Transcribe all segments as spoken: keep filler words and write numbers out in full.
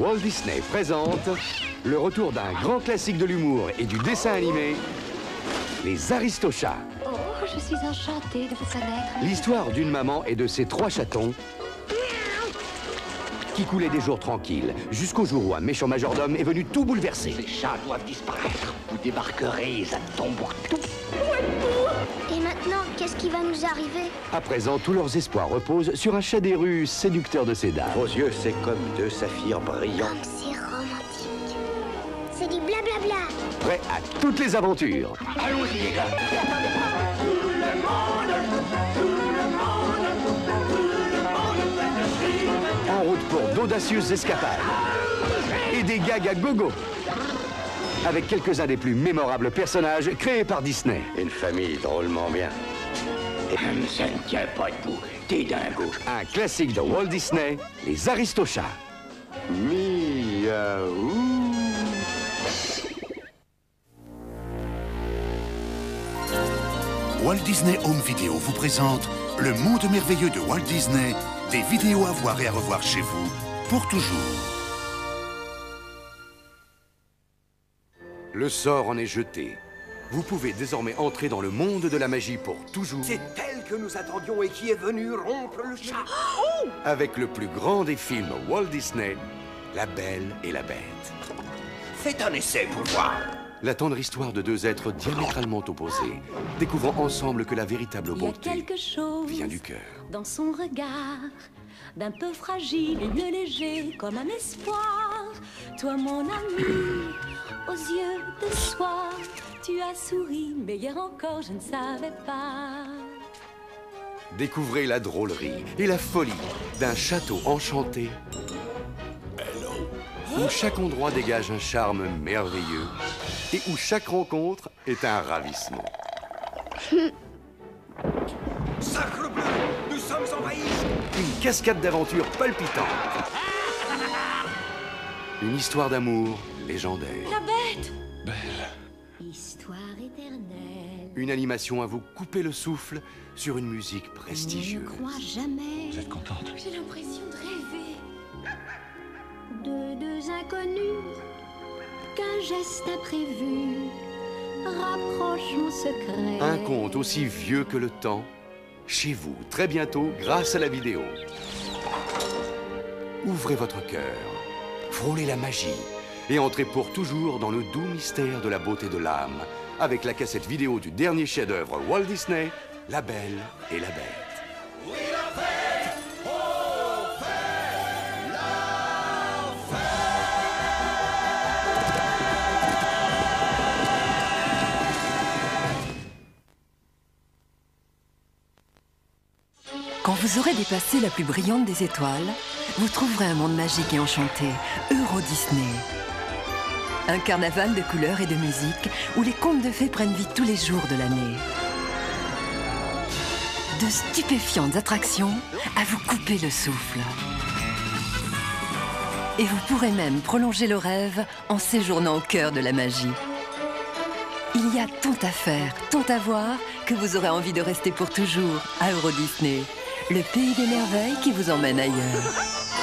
Walt Disney présente le retour d'un grand classique de l'humour et du dessin animé, les Aristochats. Oh, je suis enchantée de vous connaître. L'histoire d'une maman et de ses trois chatons qui coulaient des jours tranquilles, jusqu'au jour où un méchant majordome est venu tout bouleverser. Ces chats doivent disparaître. Vous débarquerez à Tombouctou. Et maintenant, qu'est-ce qui va nous arriver? À présent, tous leurs espoirs reposent sur un chat des rues séducteur de ses dames. Vos yeux, c'est comme deux saphirs brillants. Comme c'est romantique. C'est du blablabla. Prêt à toutes les aventures. Allons-y, les gars. En route pour d'audacieuses escapades et des gags à gogo, avec quelques-uns des plus mémorables personnages créés par Disney. Une famille drôlement bien. Hum, ça ne tient pas debout. T'es dingo. Un classique de Walt Disney, les Aristochats. Miaou. Walt Disney Home Video vous présente le monde merveilleux de Walt Disney, des vidéos à voir et à revoir chez vous pour toujours. Le sort en est jeté. Vous pouvez désormais entrer dans le monde de la magie pour toujours. C'est elle que nous attendions et qui est venue rompre le chat. Avec le plus grand des films Walt Disney, La Belle et la Bête. Faites un essai pour voir. La tendre histoire de deux êtres diamétralement opposés, découvrant ensemble que la véritable Il y a bonté quelque chose vient du cœur. dans son regard, d'un peu fragile et de léger comme un espoir. Toi mon ami, aux yeux de soie, tu as souri, mais hier encore je ne savais pas. Découvrez la drôlerie et la folie d'un château enchanté où chaque endroit dégage un charme merveilleux et où chaque rencontre est un ravissement. Sacrebleu, nous sommes envahis. Une cascade d'aventures palpitantes. Une histoire d'amour légendaire. La bête! Histoire éternelle. Une animation à vous couper le souffle sur une musique Je ne prestigieuse. crois jamais. Vous êtes contente? J'ai l'impression de rêver. De deux inconnus, qu'un geste imprévu rapproche mon secret. Un conte aussi vieux que le temps, chez vous, très bientôt, grâce à la vidéo. Ouvrez votre cœur, frôlez la magie et entrez pour toujours dans le doux mystère de la beauté de l'âme avec la cassette vidéo du dernier chef-d'œuvre Walt Disney, La Belle et la Bête. Quand vous aurez dépassé la plus brillante des étoiles, vous trouverez un monde magique et enchanté, Euro Disney. Un carnaval de couleurs et de musique où les contes de fées prennent vie tous les jours de l'année. De stupéfiantes attractions à vous couper le souffle. Et vous pourrez même prolonger le rêve en séjournant au cœur de la magie. Il y a tant à faire, tant à voir, que vous aurez envie de rester pour toujours à Euro Disney. Le pays des merveilles qui vous emmène ailleurs.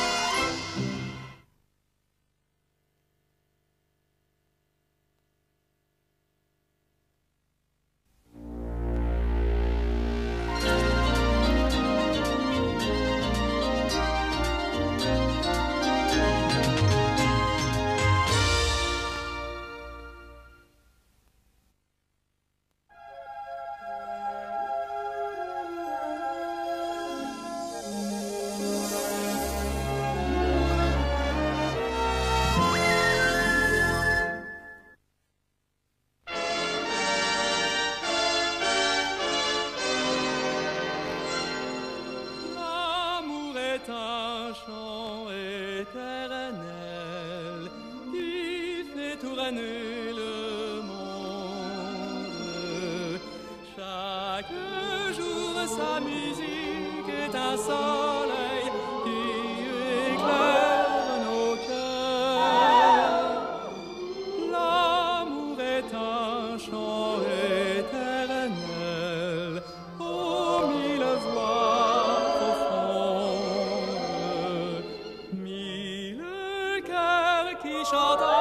Un chant éternel qui fait tourner le monde. Chaque jour sa musique est un soleil qui éclaire nos cœurs. L'amour est un chant éternel aux mille voix profondes. Mille cœurs qui chante